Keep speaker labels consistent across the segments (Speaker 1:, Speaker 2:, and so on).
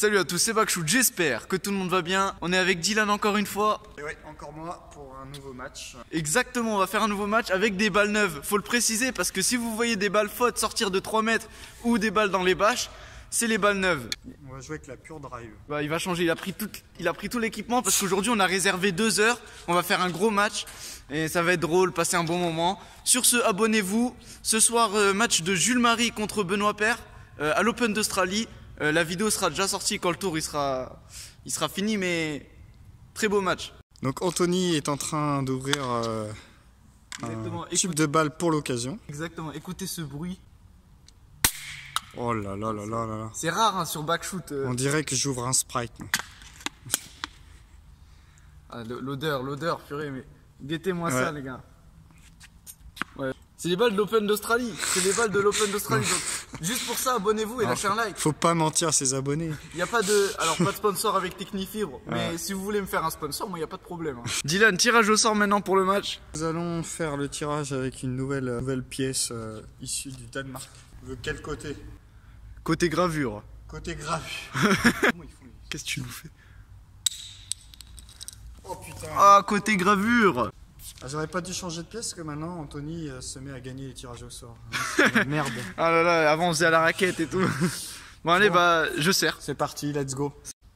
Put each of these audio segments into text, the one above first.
Speaker 1: Salut à tous, c'est Bakshoot, j'espère que tout le monde va bien. On est avec Dylan encore une fois.
Speaker 2: Et ouais, encore moi pour un nouveau match.
Speaker 1: Exactement, on va faire un nouveau match avec des balles neuves. Faut le préciser parce que si vous voyez des balles fautes sortir de 3 mètres ou des balles dans les bâches, c'est les balles neuves.
Speaker 2: On va jouer avec la Pure Drive.
Speaker 1: Bah, il va changer, il a pris tout l'équipement parce qu'aujourd'hui on a réservé 2 heures. On va faire un gros match et ça va être drôle, passer un bon moment. Sur ce, abonnez-vous. Ce soir, match de Jules Marie contre Benoît Paire à l'Open d'Australie. La vidéo sera déjà sortie quand le tour il sera fini, mais très beau match.
Speaker 2: Donc Anthony est en train d'ouvrir un tube de balle pour l'occasion.
Speaker 1: Exactement, écoutez ce bruit.
Speaker 2: Oh là là là là là.
Speaker 1: C'est rare hein, sur Bakshoot.
Speaker 2: On dirait que j'ouvre un Sprite.
Speaker 1: Ah, l'odeur, purée, mais guettez-moi ça les gars. Ouais. C'est les balles de l'Open d'Australie. C'est les balles de l'Open d'Australie. Donc, juste pour ça, abonnez-vous et lâchez un like.
Speaker 2: Faut pas mentir à ses abonnés.
Speaker 1: Il n'y a pas de sponsor avec Technifibre, mais si vous voulez me faire un sponsor, moi il n'y a pas de problème. Hein. Dylan, tirage au sort maintenant pour le match.
Speaker 2: Nous allons faire le tirage avec une nouvelle pièce issue du Danemark. De quel côté?
Speaker 1: Côté gravure.
Speaker 2: Côté gravure.
Speaker 1: Qu'est-ce que tu nous fais?
Speaker 2: Oh putain.
Speaker 1: Ah, côté gravure.
Speaker 2: Ah, j'aurais pas dû changer de pièce parce que maintenant Anthony se met à gagner les tirages au sort. Merde.
Speaker 1: Ah là là, avant on faisait à la raquette et tout. Bon allez, bah je sers.
Speaker 2: C'est parti, let's go.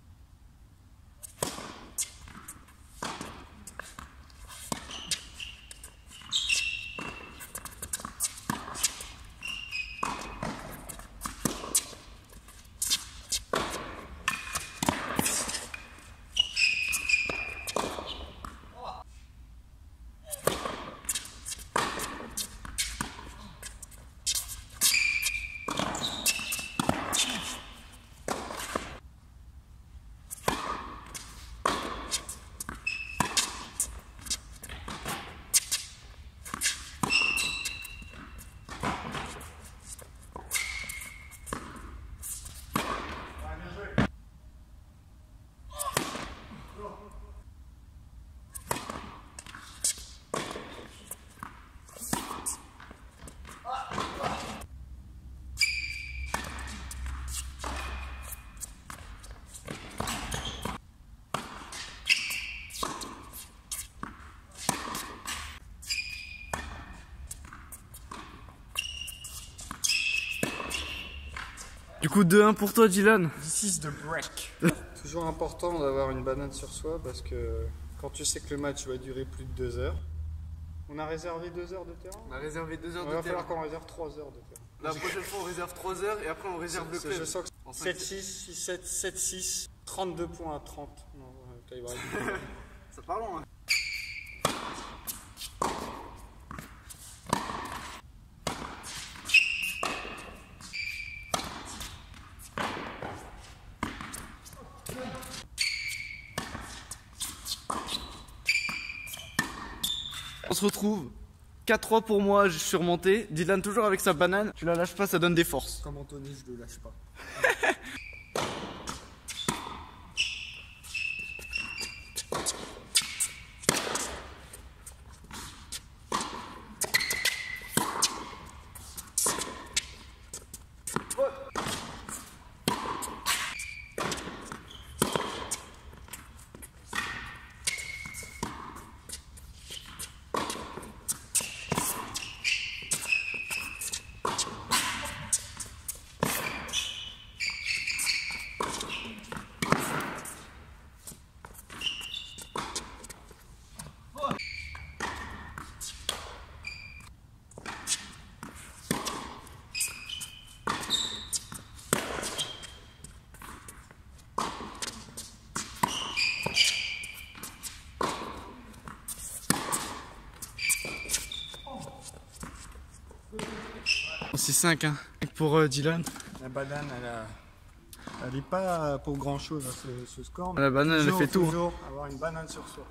Speaker 1: Du coup 2-1 pour toi Dylan.
Speaker 2: This is the break. Toujours important d'avoir une banane sur soi parce que quand tu sais que le match va durer plus de 2 heures. On a réservé 2 heures de terrain.
Speaker 1: On a réservé 2 heures de
Speaker 2: terrain. Il va
Speaker 1: terrain.
Speaker 2: falloir qu'on réserve 3 heures de terrain.
Speaker 1: La prochaine fois on réserve 3 heures et après on réserve le club.
Speaker 2: Je sens que 7-6, 6-7, 7-6, 32 points à 30. Non,
Speaker 1: Ça part long hein. On se retrouve 4-3 pour moi, je suis remonté. Dylan toujours avec sa banane, tu la lâches pas, ça donne des forces.
Speaker 2: Comme Anthony, je le lâche pas.
Speaker 1: C'est 5 hein, pour Dylan.
Speaker 2: La banane, elle est pas pour grand chose ce score.
Speaker 1: La banane elle fait tout.
Speaker 2: Toujours avoir une banane sur soi.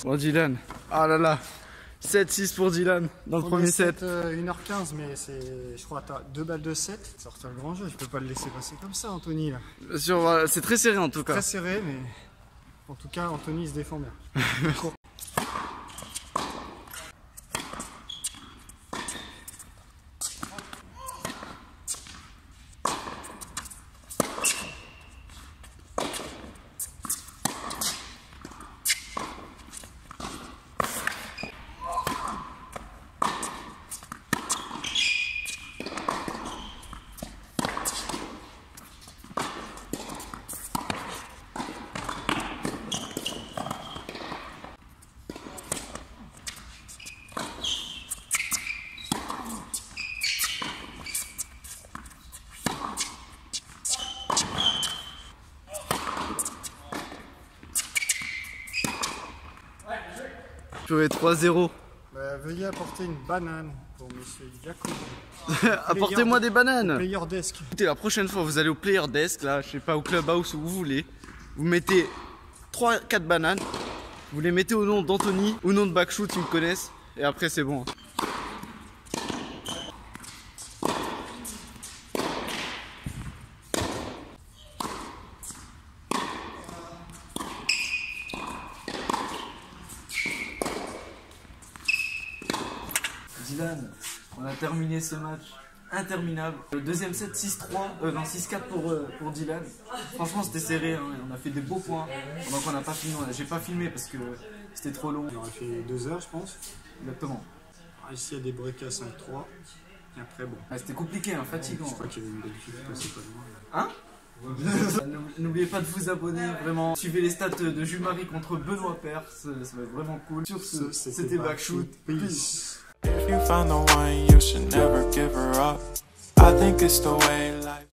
Speaker 1: Bon, Dylan. Ah là là. 7-6 pour Dylan dans le premier set.
Speaker 2: 1h15, mais c'est, je crois, t'as 2 balles de 7. Ça retourne le grand jeu, je peux pas le laisser passer comme ça, Anthony. Là.
Speaker 1: Bien sûr, voilà, c'est très serré en tout cas.
Speaker 2: Très serré, mais en tout cas, Anthony il se défend bien.
Speaker 1: Purée 3-0.
Speaker 2: Bah, veuillez apporter une banane pour monsieur Jacob.
Speaker 1: Apportez-moi des bananes.
Speaker 2: Player desk.
Speaker 1: Écoutez, la prochaine fois vous allez au player desk, là, je sais pas, au clubhouse où vous voulez. Vous mettez 3-4 bananes. Vous les mettez au nom d'Anthony, au nom de Backshoot, ils me connaissent. Et après c'est bon. Dylan, on a terminé ce match interminable. Le deuxième set 6-3, non 6-4 pour Dylan. Franchement c'était serré, hein. On a fait des beaux points. Donc on n'a pas filmé, j'ai pas filmé parce que c'était trop long.
Speaker 2: On aurait fait 2 heures je pense.
Speaker 1: Exactement.
Speaker 2: Alors, ici il y a des breaks à 5-3. Et après bon.
Speaker 1: Ah, c'était compliqué, hein, fatigant.
Speaker 2: Je crois qu'il y avait une belle fille qui passait pas loin.
Speaker 1: Hein? N'oubliez pas de vous abonner, vraiment. Suivez les stats de Jules Marie contre Benoît Père, ça va être vraiment cool. Sur ce, c'était Backshoot. Peace.
Speaker 3: If you found the one, you should never give her up. I think it's the way life